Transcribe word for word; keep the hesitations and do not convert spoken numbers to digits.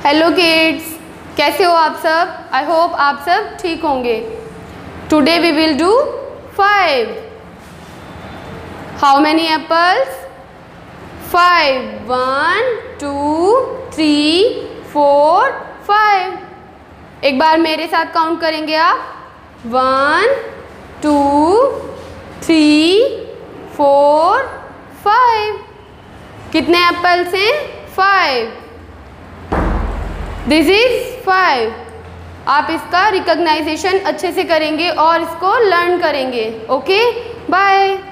Hello kids, कैसे हो आप सब? आई होप आप सब ठीक होंगे। Today we will do five. How many apples? Five. One two three four five. एक बार मेरे साथ काउंट करेंगे आप। One two three four five. कितने एप्पल्स हैं? फाइव। This is five. आप इसका रिकॉग्नाइजेशन अच्छे से करेंगे और इसको लर्न करेंगे। Okay, bye.